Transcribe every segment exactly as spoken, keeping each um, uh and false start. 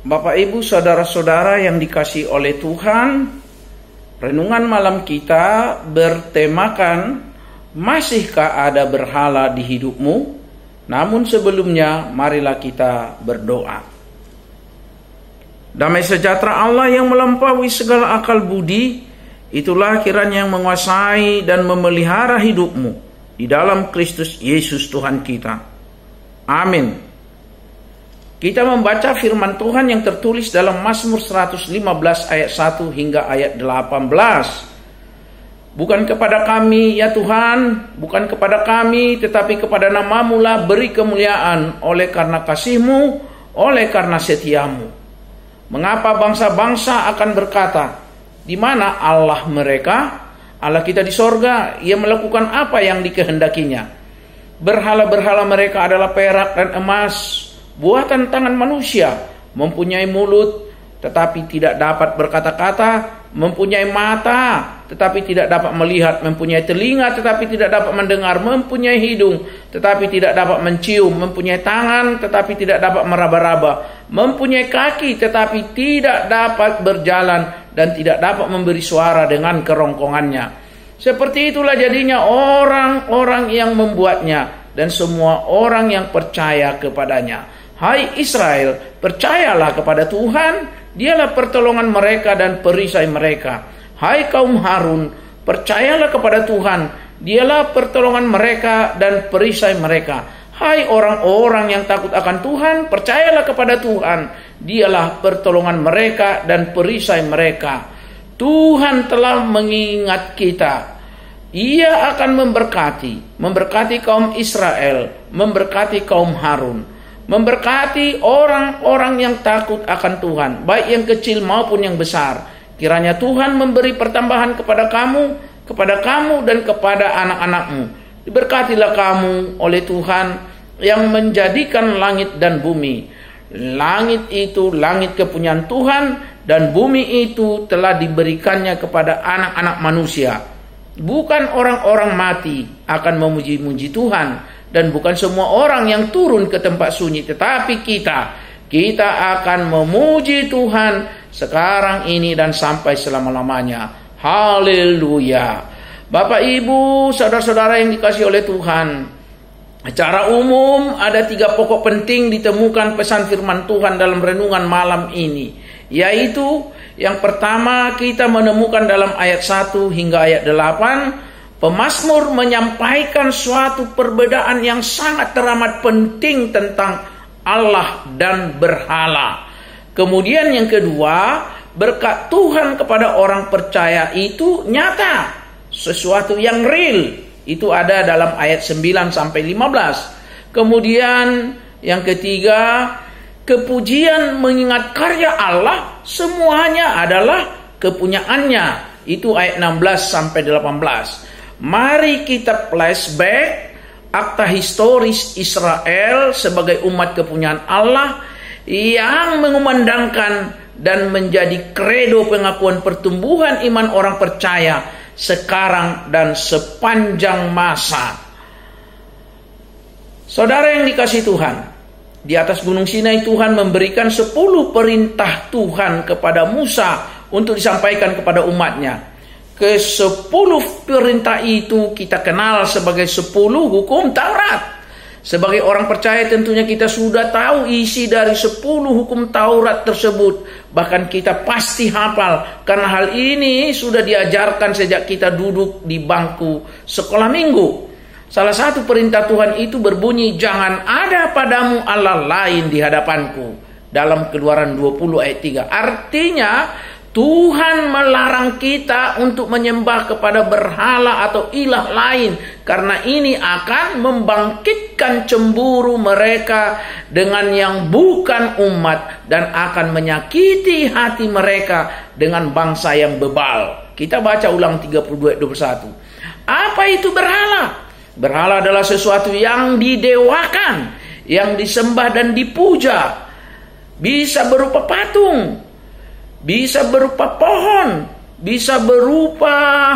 Bapak, Ibu, saudara-saudara yang dikasihi oleh Tuhan, renungan malam kita bertemakan, masihkah ada berhala di hidupmu? Namun sebelumnya, marilah kita berdoa. Damai sejahtera Allah yang melampaui segala akal budi, itulah kiranya yang menguasai dan memelihara hidupmu di dalam Kristus Yesus Tuhan kita. Amin. Kita membaca firman Tuhan yang tertulis dalam Mazmur seratus lima belas ayat satu hingga ayat delapan belas. Bukan kepada kami ya Tuhan, bukan kepada kami, tetapi kepada nama-Mu lah beri kemuliaan oleh karena kasih-Mu, oleh karena setiamu. Mengapa bangsa-bangsa akan berkata, di mana Allah mereka? Allah kita di sorga, Ia melakukan apa yang dikehendakinya. Berhala-berhala mereka adalah perak dan emas, buatan tangan manusia, mempunyai mulut tetapi tidak dapat berkata-kata, mempunyai mata tetapi tidak dapat melihat, mempunyai telinga tetapi tidak dapat mendengar, mempunyai hidung tetapi tidak dapat mencium, mempunyai tangan tetapi tidak dapat meraba-raba, mempunyai kaki tetapi tidak dapat berjalan dan tidak dapat memberi suara dengan kerongkongannya. Seperti itulah jadinya orang-orang yang membuatnya dan semua orang yang percaya kepadanya. Hai Israel, percayalah kepada Tuhan, Dialah pertolongan mereka dan perisai mereka. Hai kaum Harun, percayalah kepada Tuhan, Dialah pertolongan mereka dan perisai mereka. Hai orang-orang yang takut akan Tuhan, percayalah kepada Tuhan, Dialah pertolongan mereka dan perisai mereka. Tuhan telah mengingat kita. Ia akan memberkati, memberkati kaum Israel, memberkati kaum Harun, memberkati orang-orang yang takut akan Tuhan, baik yang kecil maupun yang besar. Kiranya Tuhan memberi pertambahan kepada kamu, kepada kamu dan kepada anak-anakmu. Diberkatilah kamu oleh Tuhan yang menjadikan langit dan bumi. Langit itu langit kepunyaan Tuhan, dan bumi itu telah diberikannya kepada anak-anak manusia. Bukan orang-orang mati akan memuji-muji Tuhan, dan bukan semua orang yang turun ke tempat sunyi, tetapi kita, kita akan memuji Tuhan sekarang ini dan sampai selama-lamanya. Haleluya. Bapak, Ibu, saudara-saudara yang dikasihi oleh Tuhan, secara umum ada tiga pokok penting ditemukan pesan firman Tuhan dalam renungan malam ini, yaitu yang pertama kita menemukan dalam ayat satu hingga ayat delapan, pemazmur menyampaikan suatu perbedaan yang sangat teramat penting tentang Allah dan berhala. Kemudian yang kedua, berkat Tuhan kepada orang percaya itu nyata, sesuatu yang real. Itu ada dalam ayat sembilan sampai lima belas. Kemudian yang ketiga, kepujian mengingat karya Allah semuanya adalah kepunyaannya. Itu ayat enam belas sampai delapan belas. Mari kita flashback akta historis Israel sebagai umat kepunyaan Allah yang mengumandangkan dan menjadi kredo pengakuan pertumbuhan iman orang percaya sekarang dan sepanjang masa. Saudara yang dikasihi Tuhan, di atas gunung Sinai Tuhan memberikan sepuluh perintah Tuhan kepada Musa untuk disampaikan kepada umatnya. Ke sepuluh perintah itu kita kenal sebagai sepuluh hukum Taurat. Sebagai orang percaya tentunya kita sudah tahu isi dari sepuluh hukum Taurat tersebut. Bahkan kita pasti hafal, karena hal ini sudah diajarkan sejak kita duduk di bangku sekolah minggu. Salah satu perintah Tuhan itu berbunyi, jangan ada padamu Allah lain di hadapanku. Dalam Keluaran dua puluh ayat tiga. Artinya Tuhan melarang kita untuk menyembah kepada berhala atau ilah lain, karena ini akan membangkitkan cemburu mereka dengan yang bukan umat dan akan menyakiti hati mereka dengan bangsa yang bebal. Kita baca ulang tiga puluh dua ayat dua puluh satu. Apa itu berhala? Berhala adalah sesuatu yang didewakan, yang disembah dan dipuja. Bisa berupa patung, bisa berupa pohon, bisa berupa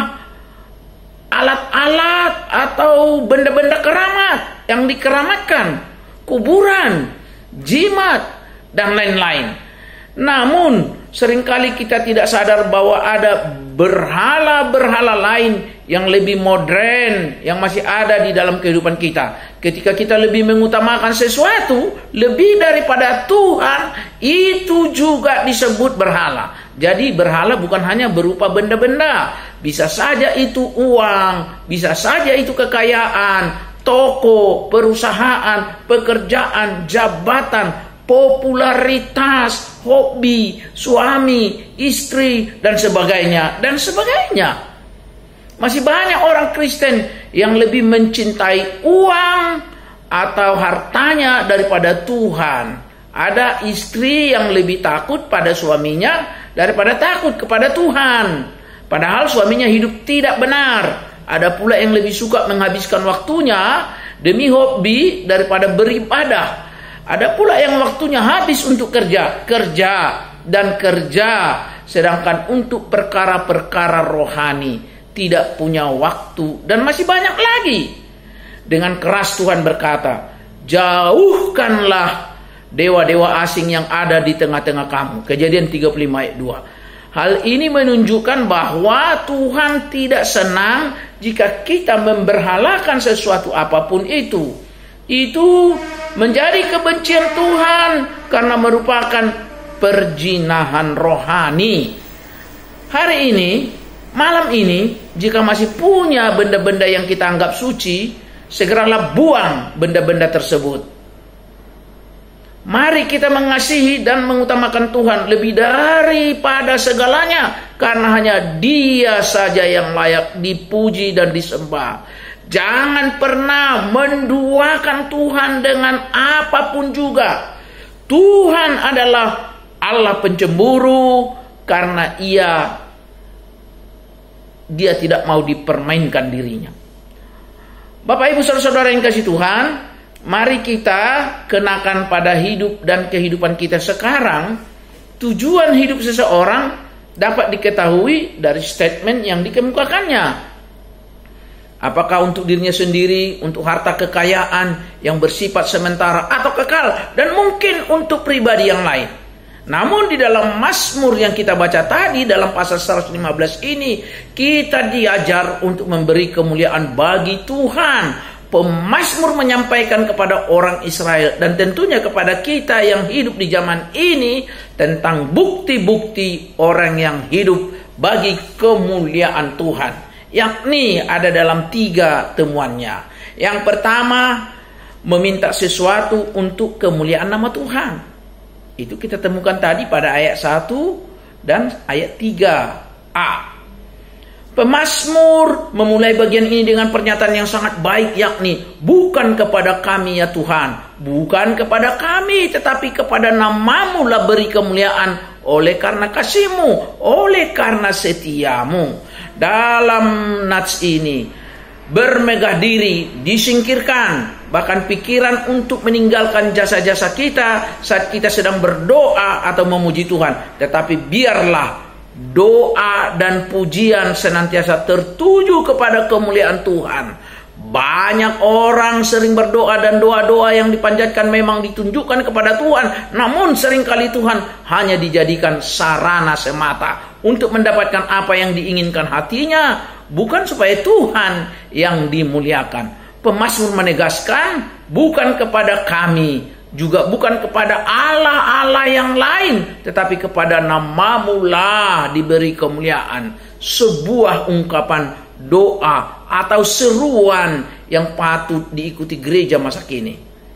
alat-alat atau benda-benda keramat yang dikeramatkan, kuburan, jimat, dan lain-lain. Namun seringkali kita tidak sadar bahwa ada berhala-berhala lain yang lebih modern yang masih ada di dalam kehidupan kita. Ketika kita lebih mengutamakan sesuatu lebih daripada Tuhan, itu juga disebut berhala. Jadi berhala bukan hanya berupa benda-benda, bisa saja itu uang, bisa saja itu kekayaan, toko, perusahaan, pekerjaan, jabatan, popularitas, hobi, suami, istri, dan sebagainya, dan sebagainya. Masih banyak orang Kristen yang lebih mencintai uang atau hartanya daripada Tuhan. Ada istri yang lebih takut pada suaminya daripada takut kepada Tuhan. Padahal suaminya hidup tidak benar. Ada pula yang lebih suka menghabiskan waktunya demi hobi daripada beribadah. Ada pula yang waktunya habis untuk kerja, kerja dan kerja, sedangkan untuk perkara-perkara rohani tidak punya waktu. Dan masih banyak lagi. Dengan keras Tuhan berkata, jauhkanlah dewa-dewa asing yang ada di tengah-tengah kamu. Kejadian tiga puluh lima ayat dua. Hal ini menunjukkan bahwa Tuhan tidak senang jika kita memberhalakan sesuatu apapun itu. Itu menjadi kebencian Tuhan karena merupakan perjinahan rohani. Hari ini, malam ini, jika masih punya benda-benda yang kita anggap suci, segeralah buang benda-benda tersebut. Mari kita mengasihi dan mengutamakan Tuhan lebih daripada segalanya, karena hanya Dia saja yang layak dipuji dan disembah. Jangan pernah menduakan Tuhan dengan apapun juga. Tuhan adalah Allah pencemburu, karena Ia Dia tidak mau dipermainkan dirinya. Bapak Ibu saudara-saudara yang kasih Tuhan, mari kita kenakan pada hidup dan kehidupan kita sekarang. Tujuan hidup seseorang dapat diketahui dari statement yang dikemukakannya. Apakah untuk dirinya sendiri, untuk harta kekayaan yang bersifat sementara atau kekal, dan mungkin untuk pribadi yang lain. Namun di dalam Mazmur yang kita baca tadi, dalam pasal seratus lima belas ini, kita diajar untuk memberi kemuliaan bagi Tuhan. Pemazmur menyampaikan kepada orang Israel dan tentunya kepada kita yang hidup di zaman ini tentang bukti-bukti orang yang hidup bagi kemuliaan Tuhan, yakni ada dalam tiga temuannya. Yang pertama, meminta sesuatu untuk kemuliaan nama Tuhan. Itu kita temukan tadi pada ayat satu dan ayat tiga a. Pemazmur memulai bagian ini dengan pernyataan yang sangat baik, yakni bukan kepada kami ya Tuhan, bukan kepada kami, tetapi kepada namamu lah beri kemuliaan oleh karena kasih-Mu, oleh karena setiamu. Dalam nats ini bermegah diri disingkirkan, bahkan pikiran untuk meninggalkan jasa-jasa kita saat kita sedang berdoa atau memuji Tuhan. Tetapi biarlah doa dan pujian senantiasa tertuju kepada kemuliaan Tuhan. Banyak orang sering berdoa dan doa-doa yang dipanjatkan memang ditunjukkan kepada Tuhan, namun seringkali Tuhan hanya dijadikan sarana semata untuk mendapatkan apa yang diinginkan hatinya, bukan supaya Tuhan yang dimuliakan. Pemazmur menegaskan bukan kepada kami, juga bukan kepada Allah-Allah yang lain, tetapi kepada namamu lah diberi kemuliaan. Sebuah ungkapan doa atau seruan yang patut diikuti gereja masa kini.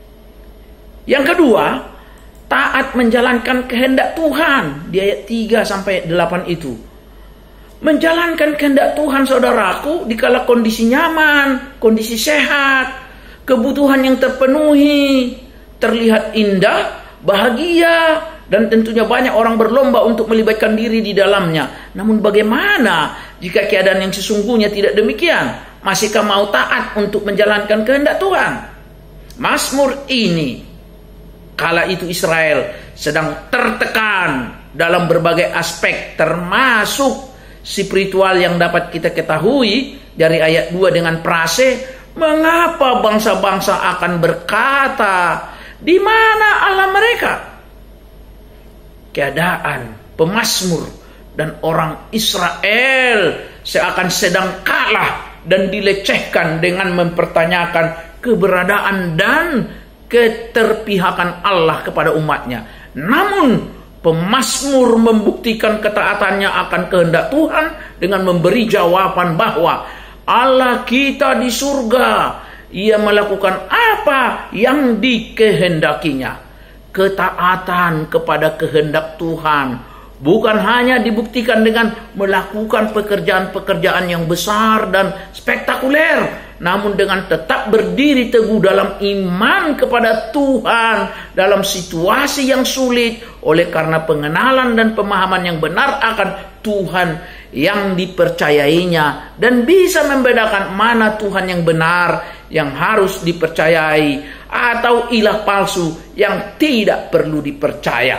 Yang kedua, taat menjalankan kehendak Tuhan di ayat tiga sampai delapan itu. Menjalankan kehendak Tuhan, saudaraku, dikala kondisi nyaman, kondisi sehat, kebutuhan yang terpenuhi, terlihat indah, bahagia, dan tentunya banyak orang berlomba untuk melibatkan diri di dalamnya. Namun bagaimana jika keadaan yang sesungguhnya tidak demikian? Masihkah mau taat untuk menjalankan kehendak Tuhan? Mazmur ini, kala itu Israel sedang tertekan dalam berbagai aspek, termasuk spiritual yang dapat kita ketahui dari ayat dua dengan prase, mengapa bangsa-bangsa akan berkata, di mana Allah mereka? keadaan pemazmur dan orang Israel seakan sedang kalah dan dilecehkan dengan mempertanyakan keberadaan dan keterpihakan Allah kepada umatnya. Namun pemazmur membuktikan ketaatannya akan kehendak Tuhan dengan memberi jawaban bahwa Allah kita di surga, Ia melakukan apa yang dikehendakinya. Ketaatan kepada kehendak Tuhan bukan hanya dibuktikan dengan melakukan pekerjaan-pekerjaan yang besar dan spektakuler, namun dengan tetap berdiri teguh dalam iman kepada Tuhan dalam situasi yang sulit oleh karena pengenalan dan pemahaman yang benar akan Tuhan yang dipercayainya, dan bisa membedakan mana Tuhan yang benar yang harus dipercayai atau ilah palsu yang tidak perlu dipercaya.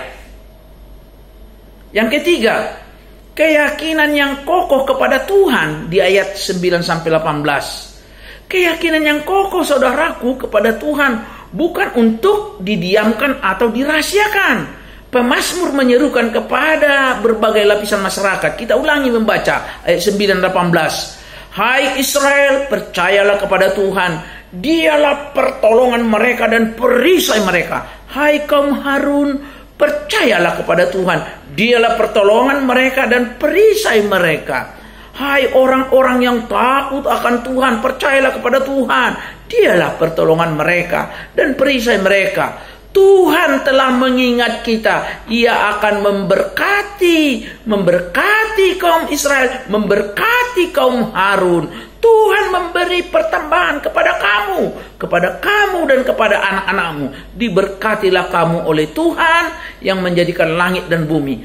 Yang ketiga, keyakinan yang kokoh kepada Tuhan di ayat sembilan sampai delapan belas. Keyakinan yang kokoh, saudaraku, kepada Tuhan bukan untuk didiamkan atau dirahasiakan. Pemazmur menyerukan kepada berbagai lapisan masyarakat. Kita ulangi membaca ayat sembilan delapan belas. Hai Israel, percayalah kepada Tuhan. Dialah pertolongan mereka dan perisai mereka. Hai kaum Harun, percayalah kepada Tuhan. Dialah pertolongan mereka dan perisai mereka. Hai orang-orang yang takut akan Tuhan, percayalah kepada Tuhan. Dialah pertolongan mereka dan perisai mereka. Tuhan telah mengingat kita. Ia akan memberkati, memberkati kaum Israel, memberkati kaum Harun. Tuhan memberi pertambahan kepada kamu, kepada kamu dan kepada anak-anakmu. Diberkatilah kamu oleh Tuhan yang menjadikan langit dan bumi.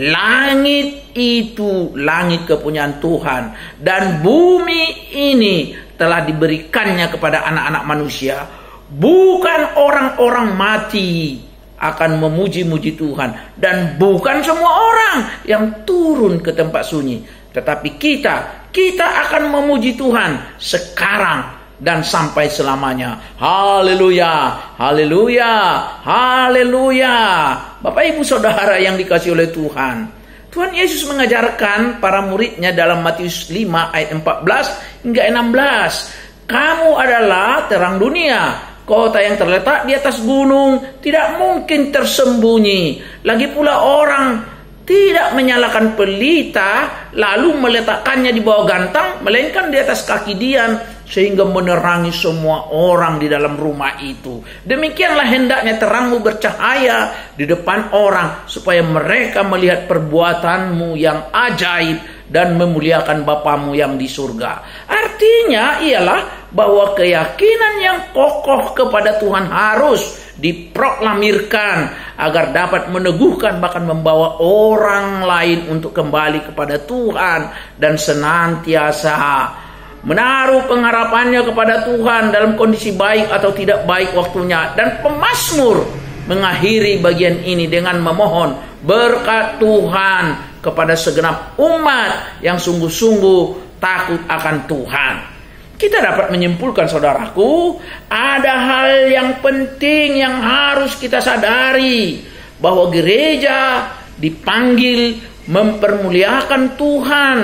Langit itu langit kepunyaan Tuhan, dan bumi ini telah diberikannya kepada anak-anak manusia. Bukan orang-orang mati akan memuji-muji Tuhan, dan bukan semua orang yang turun ke tempat sunyi, tetapi kita, kita akan memuji Tuhan sekarang dan sampai selamanya. Haleluya, haleluya, haleluya. Bapak ibu saudara yang dikasihi oleh Tuhan, Tuhan Yesus mengajarkan para muridnya dalam Matius lima ayat empat belas hingga enam belas. Kamu adalah terang dunia. Kota yang terletak di atas gunung tidak mungkin tersembunyi. Lagi pula orang tidak menyalakan pelita lalu meletakkannya di bawah gantang, melainkan di atas kaki dian, sehingga menerangi semua orang di dalam rumah itu. Demikianlah hendaknya terangmu bercahaya di depan orang, supaya mereka melihat perbuatanmu yang ajaib dan memuliakan Bapamu yang di surga. Artinya ialah bahwa keyakinan yang kokoh kepada Tuhan harus diproklamirkan agar dapat meneguhkan bahkan membawa orang lain untuk kembali kepada Tuhan dan senantiasa menaruh pengharapannya kepada Tuhan dalam kondisi baik atau tidak baik waktunya. Dan pemazmur mengakhiri bagian ini dengan memohon berkat Tuhan kepada segenap umat yang sungguh-sungguh takut akan Tuhan. Kita dapat menyimpulkan, saudaraku, ada hal yang penting yang harus kita sadari, bahwa gereja dipanggil mempermuliakan Tuhan.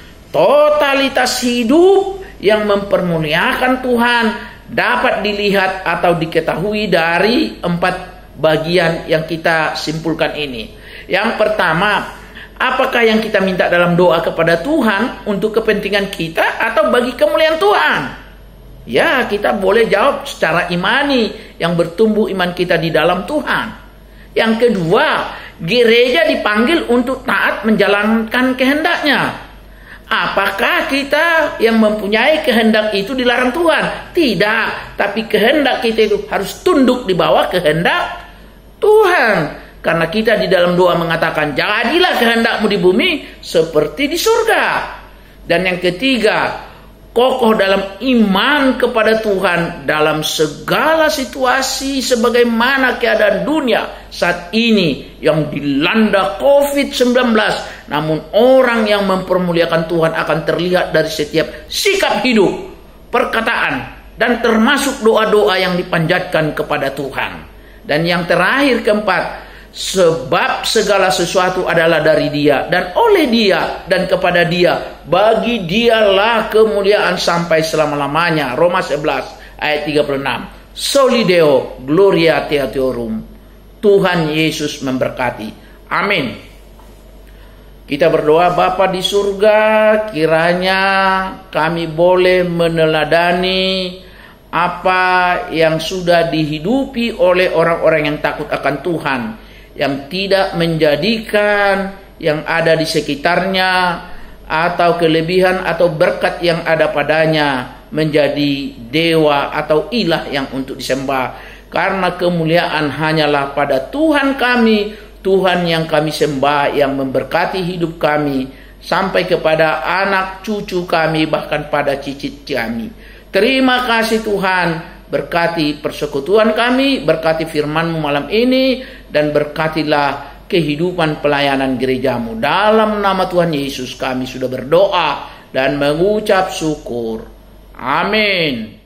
Totalitas hidup yang mempermuliakan Tuhan dapat dilihat atau diketahui dari empat bagian yang kita simpulkan ini. Yang pertama, apakah yang kita minta dalam doa kepada Tuhan untuk kepentingan kita atau bagi kemuliaan Tuhan? Ya, kita boleh jawab secara imani yang bertumbuh iman kita di dalam Tuhan. Yang kedua, gereja dipanggil untuk taat menjalankan kehendaknya. Apakah kita yang mempunyai kehendak itu dilarang Tuhan? Tidak, tapi kehendak kita itu harus tunduk di bawah kehendak Tuhan. Karena kita di dalam doa mengatakan, jadilah kehendakmu di bumi seperti di surga. Dan yang ketiga, kokoh dalam iman kepada Tuhan dalam segala situasi sebagaimana keadaan dunia saat ini yang dilanda covid sembilan belas. Namun orang yang mempermuliakan Tuhan akan terlihat dari setiap sikap hidup, perkataan, dan termasuk doa-doa yang dipanjatkan kepada Tuhan. Dan yang terakhir, keempat, Sebab segala sesuatu adalah dari Dia, dan oleh Dia, dan kepada Dia. Bagi Dialah kemuliaan sampai selama-lamanya. Roma sebelas ayat tiga puluh enam. Soli Deo, gloria Theorum. Tuhan Yesus memberkati. Amin. Kita berdoa, Bapa di surga, kiranya kami boleh meneladani apa yang sudah dihidupi oleh orang-orang yang takut akan Tuhan, yang tidak menjadikan yang ada di sekitarnya atau kelebihan atau berkat yang ada padanya menjadi dewa atau ilah yang untuk disembah. Karena kemuliaan hanyalah pada Tuhan kami, Tuhan yang kami sembah, yang memberkati hidup kami sampai kepada anak cucu kami, bahkan pada cicit kami. Terima kasih Tuhan, berkati persekutuan kami, berkati firman-Mu malam ini, dan berkatilah kehidupan pelayanan gereja-Mu. Dalam nama Tuhan Yesus kami sudah berdoa dan mengucap syukur. Amin.